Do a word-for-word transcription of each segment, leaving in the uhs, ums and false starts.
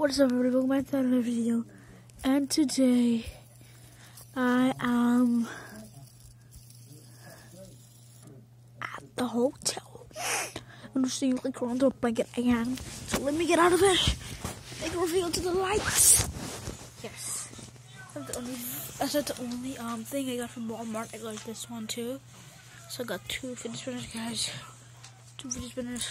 What is up, everybody? Welcome back to another video. And today, I am at the hotel. I'm just seeing like around the blanket again. So let me get out of it. Make a reveal to the lights. Yes, that's the only. That's not the only um thing I got from Walmart. I got this one too. So I got two fidget spinners, guys. Two fidget spinners.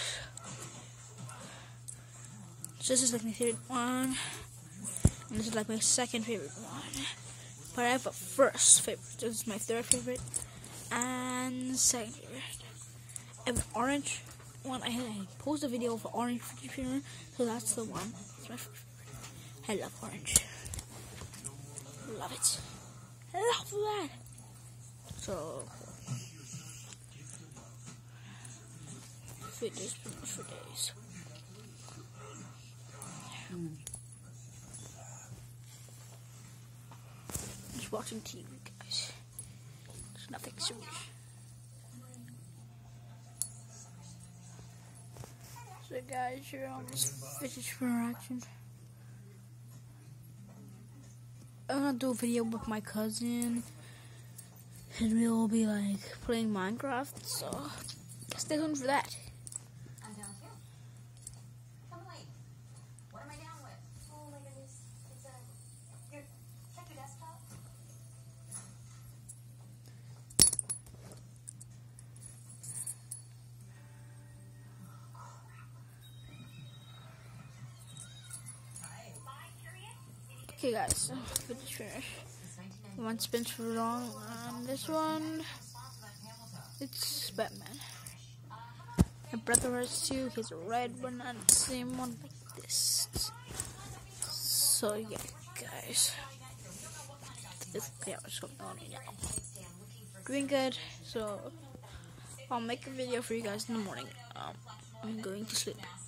So this is like my favorite one, and this is like my second favorite one. But I have a first favorite. This is my third favorite, and second favorite. I have an orange one. I, I posted a video of an orange fidget spinner, so that's the one. It's my favorite. I love orange. Love it. I love that. So fidget spinners for days. Just watching T V, guys. It's nothing serious. So, guys, you're on this fidget spinner action. I'm gonna do a video with my cousin, and we'll be like playing Minecraft. So, stay tuned for that. Okay, guys, so fidget spinner. One spins for long, and this one, it's Batman. My brother has two. He's a red one and the same one like this. So yeah, guys, this is going on right now. Doing good. So I'll make a video for you guys in the morning. Um, I'm going to sleep.